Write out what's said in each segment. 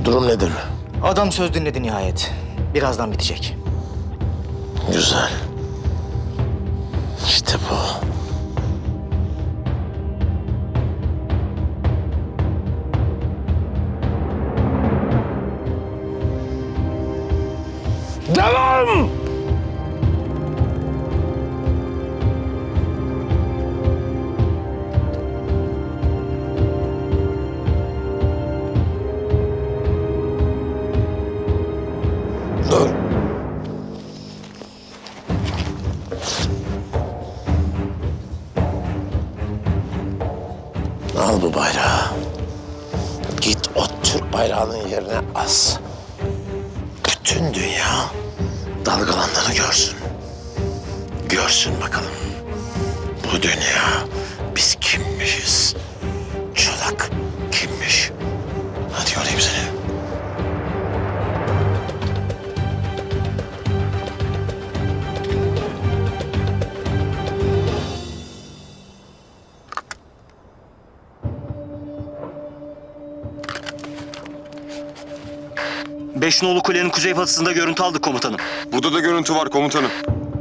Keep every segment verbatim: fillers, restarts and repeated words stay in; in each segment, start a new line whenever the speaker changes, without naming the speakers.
Durum nedir?
Adam söz dinledi nihayet. Birazdan bitecek.
Güzel. İşte bu. Devam! Dur. Al bu bayrağı. Git o Türk bayrağının yerine as. Bütün dünya dalgalandığını görsün. Görsün bakalım. Bu dünya biz kimmişiz? Çolak kimmiş? Hadi göreyim seni.
Beşnolu Kule'nin kuzeybatısında görüntü aldık komutanım.
Burada da görüntü var komutanım.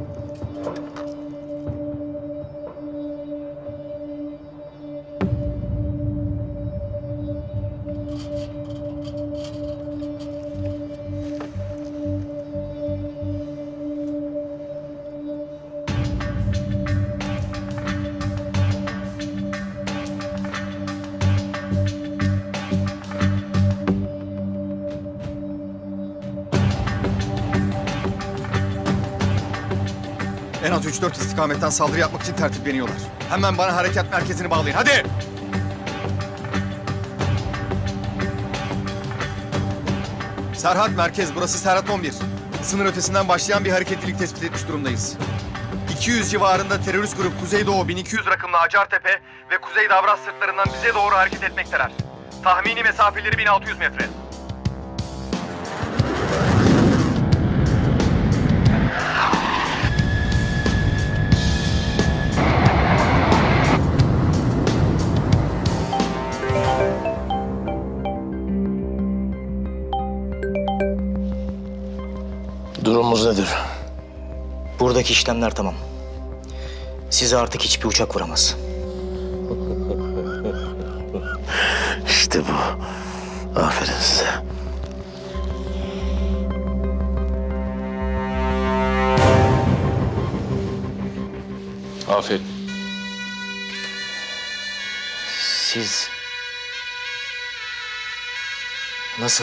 En az üç dört istikametten saldırı yapmak için tertipleniyorlar. Hemen bana harekat merkezini bağlayın. Hadi! Serhat merkez, burası Serhat on bir. Sınır ötesinden başlayan bir hareketlilik tespit etmiş durumdayız. iki yüz civarında terörist grup Kuzeydoğu bin iki yüz rakımlı Acartepe ve Kuzey Davras sırtlarından bize doğru hareket etmekteler. Tahmini mesafeleri bin altı yüz metre.
Durumumuz nedir?
Buradaki işlemler tamam. Size artık hiçbir uçak vuramaz.
İşte bu. Aferin size.
Aferin.
Siz... Nasıl?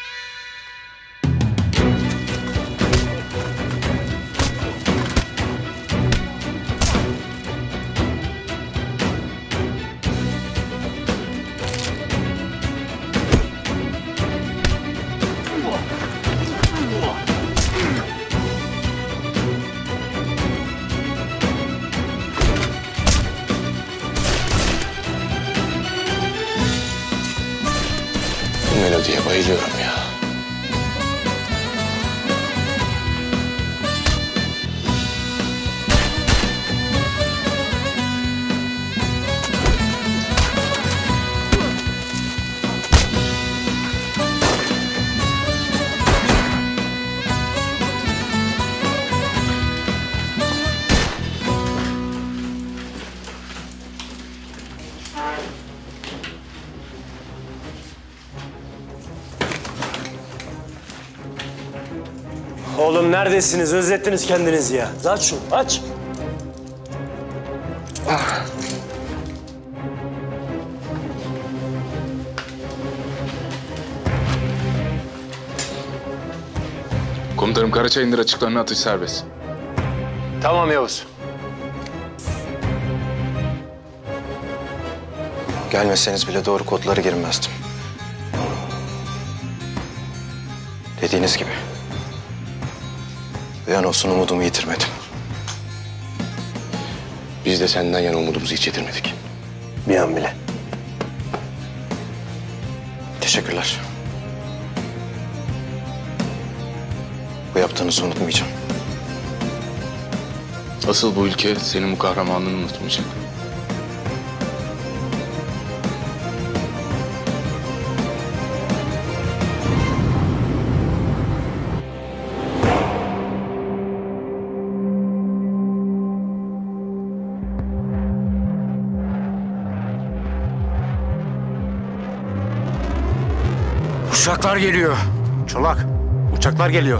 Bu melodiye bayılıyorum ya.
Oğlum neredesiniz? Özlettiniz kendinizi ya. Aç şunu, aç.
Komutanım Karaçayındır açıklarına atış serbest.
Tamam Yavuz.
Gelmeseniz bile doğru kodları girmezdim. Dediğiniz gibi. Bir an olsun umudumu yitirmedim.
Biz de senden yana umudumuzu hiç yitirmedik. Bir an bile.
Teşekkürler. Bu yaptığınızı unutmayacağım.
Asıl bu ülke senin bu kahramanlığını unutmayacak.
Uçaklar geliyor.
Çolak, uçaklar geliyor.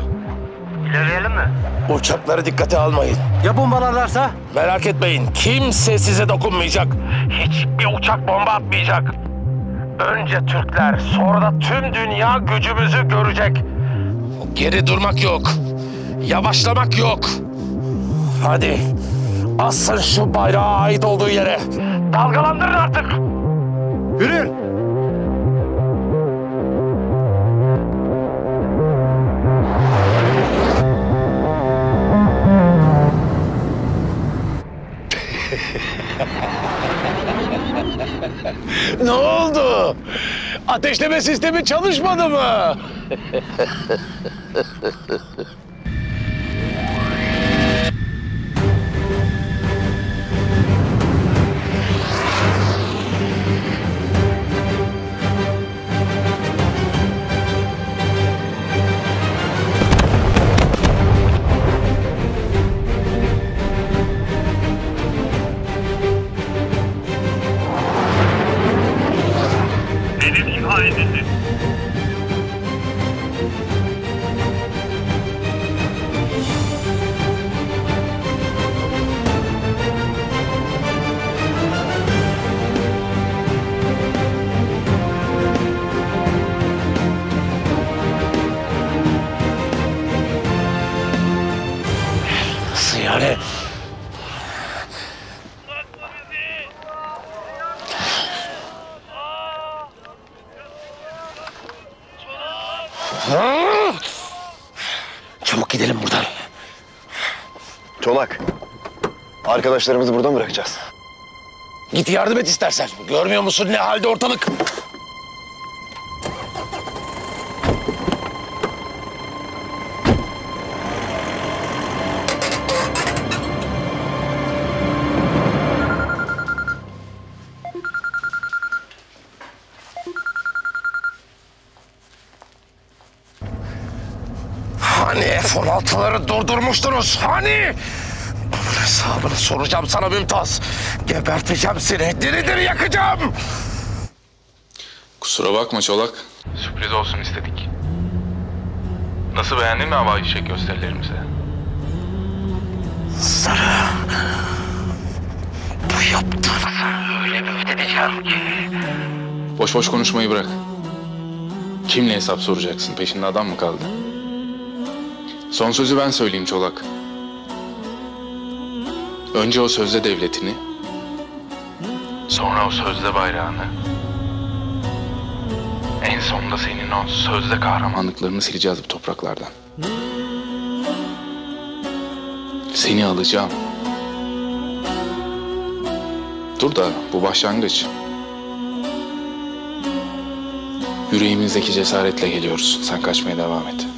Uçakları dikkate almayın.
Ya bombalarlarsa?
Merak etmeyin. Kimse size dokunmayacak. Hiçbir uçak bomba atmayacak. Önce Türkler, sonra da tüm dünya gücümüzü görecek. Geri durmak yok. Yavaşlamak yok. Hadi. Asın şu bayrağa ait olduğu yere. Dalgalandırın artık.
Yürüyün.
Ne oldu? Ateşleme sistemi çalışmadı mı? Nasıl yani? Ha? Çabuk gidelim buradan.
Çolak, arkadaşlarımızı burada mı bırakacağız?
Git yardım et istersen. Görmüyor musun ne halde ortalık? Hani F on altıları durdurmuştunuz? Hani? Bunun hesabını soracağım sana Mümtaz. Geberteceğim seni. Diri diri yakacağım.
Kusura bakma Çolak. Sürpriz olsun istedik. Nasıl, beğendin mi havai fişek gösterilerimizi?
Sana bu yaptığını öyle bir ödeteceğim ki.
Boş boş konuşmayı bırak. Kimle hesap soracaksın? Peşinde adam mı kaldı? Son sözü ben söyleyeyim Çolak. Önce o sözde devletini, sonra o sözde bayrağını, en sonunda senin o sözde kahramanlıklarını sileceğiz bu topraklardan. Seni alacağım. Dur da bu başlangıç. Yüreğimizdeki cesaretle geliyoruz. Sen kaçmaya devam et.